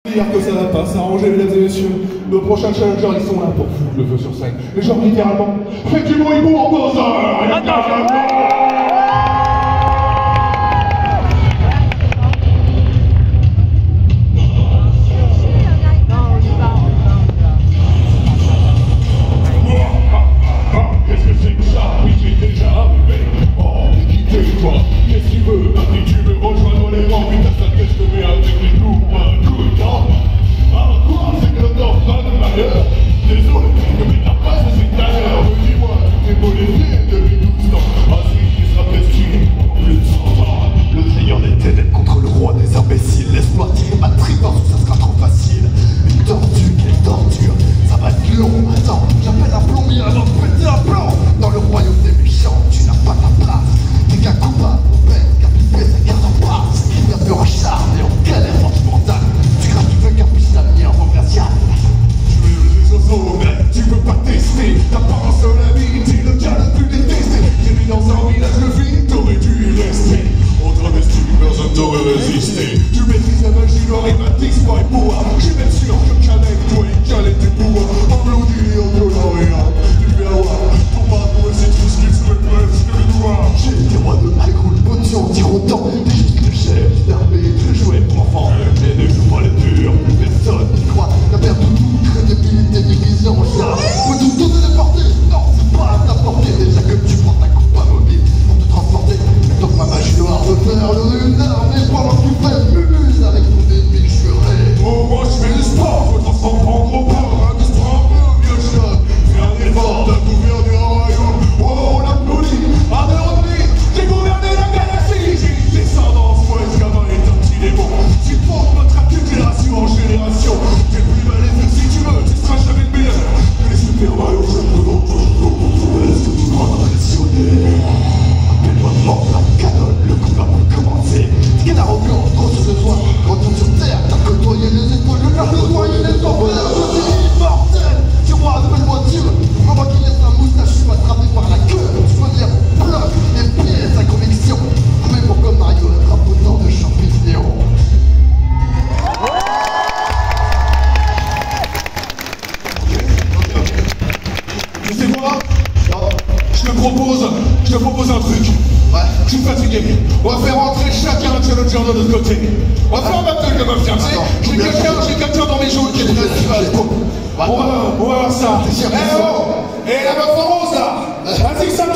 Dire que ça va pas s'arranger, mesdames et messieurs. Nos prochains challengers, ils sont là pour foutre le feu sur scène. Mais genre littéralement, faites du bruit pour Bowser! Tu maîtrises la magie, le rhématisme, pas et pouvoir. J'ai même sûr que qu'avec toi et qu'avec tes pouvoirs, applaudis et en colorien. Tu fais avoir ton bateau et c'est tout ce qu'il souhaite presque le noir. J'ai des rois de Hyrule, potion, tire autant. T'es juste le chef, d'armée, de jouets pour enfants. Mais ne joue pas les purs, personne n'y croit. La perte de toute crédibilité, division, ça. Faut tout donner les portées. Non, c'est pas à ta portée. Déjà que tu prends ta coupe à mobile pour te transporter. Donc ma magie noire veut faire le rune d'armée pendant que tu fais mumuse avec ton ennemi juré. Oh, moi je fais du sport, faut transformer en gros porc. Amuse-toi un peu, vieux chat. Fais un effort, t'as gouverné un royaume. Oh, on applaudit. À de revenir, j'ai gouverné la galaxie. J'ai une descendance, moi ce gamin est un petit démon. Tu portes notre traquer de génération en génération. T'es plus maléfique si tu veux, tu seras jamais le meilleur. Que les super maillots, je te donne toujours pour trouver ce que tu m'as impressionné. Appelle-moi mort, la canonne, le combat pour commencer. Canard au blanc, trop ce soir, retourne sur terre, t'as côtoyé les étoiles, le large noyé les enfers, je suis immortel. Tu vois, appelle-moi Dieu, moi qui laisse la moustache, je suis attrapé par la queue. Je veux dire, bloc et pieds, sa conviction. Mais pour comme Mario, attrape autant de champignons. Tu sais quoi? Je te propose un truc. Ouais. Je suis fatigué. On va faire entrer chacun un challenger de notre côté. On va faire un battle de meufs, tu sais. J'ai quelqu'un dans mes joues qui est très On va voir ça. Eh oh! Et la meuf en rose là! Vas-y, ça